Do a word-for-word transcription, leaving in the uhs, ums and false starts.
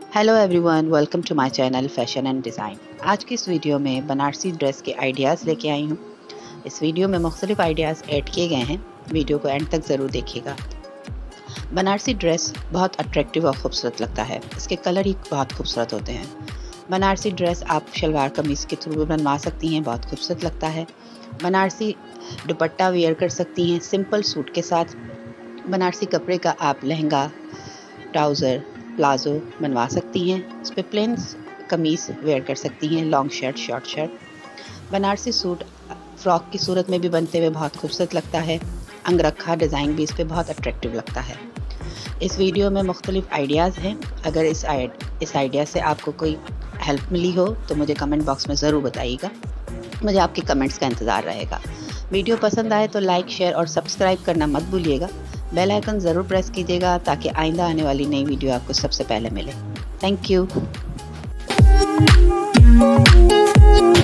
Hello everyone, welcome to my channel fashion and design. आज की इस वीडियो में बनारसी ड्रेस के आइडियाज़ लेके आई हूँ। इस वीडियो में मुख्तलिफ आइडियाज़ ऐड किए गए हैं। वीडियो को एंड तक ज़रूर देखिएगा। बनारसी ड्रेस बहुत अट्रैक्टिव और ख़ूबसूरत लगता है। इसके कलर ही बहुत खूबसूरत होते हैं। बनारसी ड्रेस आप शलवार कमीज़ के थ्रू भी बनवा सकती हैं, बहुत खूबसूरत लगता है। बनारसी दुपट्टा वेयर कर सकती हैं सिंपल सूट के साथ। बनारसी कपड़े का आप लहंगा, ट्राउज़र, प्लाज़ो बनवा सकती हैं। इस पर प्लेन कमीज़ वेयर कर सकती हैं, long shirt, short shirt. Banarasi suit frock की सूरत में भी बनते हुए बहुत खूबसूरत लगता है। अंगरखा डिज़ाइन भी इस पर बहुत अट्रैक्टिव लगता है। इस वीडियो में मुख्तलिफ आइडियाज़ हैं। अगर इस आइड इस आइडिया से आपको कोई हेल्प मिली हो तो मुझे कमेंट बॉक्स में ज़रूर बताइएगा। मुझे आपके कमेंट्स का इंतज़ार रहेगा। वीडियो पसंद आए तो लाइक, शेयर और सब्सक्राइब करना मत भूलिएगा। बेल आइकन ज़रूर प्रेस कीजिएगा ताकि आइंदा आने वाली नई वीडियो आपको सबसे पहले मिले। Thank you.